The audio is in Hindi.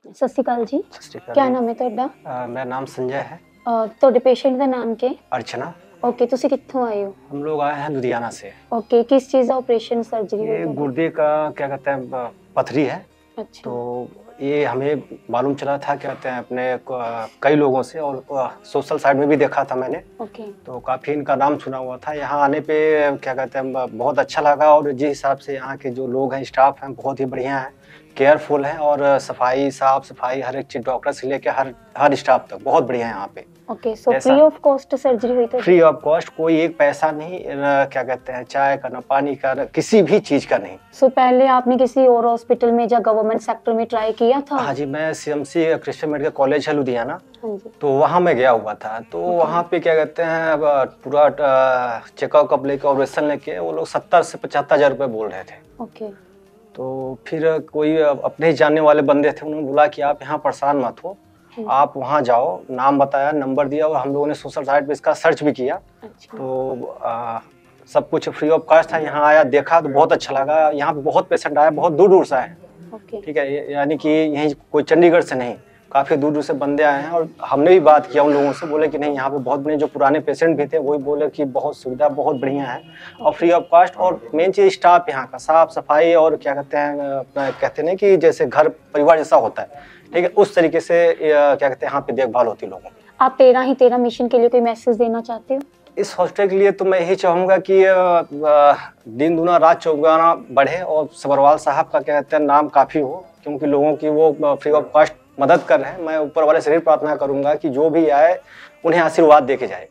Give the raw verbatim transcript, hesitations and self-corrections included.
ਸਤਿ ਸ਼੍ਰੀ ਅਕਾਲ ਜੀ। ਸਤਿ ਸ਼੍ਰੀ ਅਕਾਲ क्या ਜੀ। ਨਾਮ ਹੈ ਤੁਹਾਡਾ? ਅ, ਮੇਰਾ नाम संजय है। ਅ, ਤੁਹਾਡੇ ਪੇਸ਼ੈਂਟ ਦਾ ਨਾਮ ਕੀ? अर्चना। ਓਕੇ, ਤੁਸੀਂ कित्थों आए हो? हम लोग आए हैं लुधियाना से। ओके, किस चीज़ का ऑपरेशन सर्जरी हुई ये ਤੁਹਾਡੀ? गुर्दे का क्या कहते हैं ब- पथरी है। अच्छा। तो ये हमें मालूम चला था क्या कहते हैं अपने क- कई लोगों से, और सोशल साइट में भी देखा था मैंने। ओके। तो काफ़ी इनका नाम सुना हुआ था। यहाँ आने पे क्या कहते हैं ब- बहुत अच्छा लगा, और जिस हिसाब से यहाँ के जो लोग हैं, स्टाफ हैं, बहुत ही बढ़िया हैं, केयरफुल हैं, और सफाई साफ सफाई हर एक चीज़, डॉक्टर से लेकर हर हर स्टाफ तक बहुत बढ़िया है यहाँ पे। ओके, सो ऐसा- फ्री ऑफ कॉस्ट सर्जरी हुई तो? फ्री ऑफ कॉस्ट, कोई एक पैसा नहीं, न क्या कहते हैं चाय का, न पानी का, न किसी भी चीज़ का नहीं। सो पहले आपने किसी और हॉस्पिटल में या गवर्नमेंट सेक्टर में ट्राई किया था? हाँ जी, मैं सीएमसी क्रिश्चियन मेडिकल कॉलेज है लुधियाना, हाँ जी। तो वहाँ मैं गया हुआ था। तो वहाँ पे क्या कहते हैं अब पूरा चेकअप लेके, ऑपरेशन लेके, वो लोग सत्तर से पचहत्तर हज़ार रुपये बोल रहे थे। ओके। तो फिर कोई अपने ही जानने वाले बंदे थे, उन्होंने बोला कि आप यहाँ परेशान मत हो, आप वहाँ जाओ। नाम बताया, नंबर दिया, और हम लोगों ने सोशल साइट पे इसका सर्च भी किया। अच्छा। तो आ, सब कुछ फ्री ऑफ कॉस्ट था। यहाँ आया, देखा तो बहुत अच्छा लगा। यहाँ पे बहुत पेशेंट आए, बहुत दूर दूर से आए। ओके। ठीक है, यानी कि यहीं कोई चंडीगढ़ से नहीं, काफ़ी दूर दूर से बंदे आए हैं। और हमने भी बात किया उन लोगों से, बोले कि नहीं यहाँ पे बहुत बड़े जो पुराने पेशेंट भी थे, वही बोले कि बहुत सुविधा बहुत बढ़िया है, और फ्री ऑफ कॉस्ट। और मेन चीज़ स्टाफ यहाँ का साफ सफाई, और क्या कहते हैं अपना कहते हैं कि जैसे घर परिवार जैसा होता है, ठीक है, उस तरीके से क्या कहते हैं यहाँ पे देखभाल होती है लोगों की। आप तेरह ही तेरह मिशन के लिए कोई मैसेज देना चाहते हो? इस हॉस्टल के लिए तो मैं यही चाहूँगा कि दिन दुना रात चौगुना बढ़े, और सबरवाल साहब का क्या कहते हैं नाम काफ़ी हो, क्योंकि लोगों की वो फ्री ऑफ कॉस्ट मदद कर रहे हैं। मैं ऊपर वाले से यही प्रार्थना करूँगा कि जो भी आए उन्हें आशीर्वाद दे के जाए।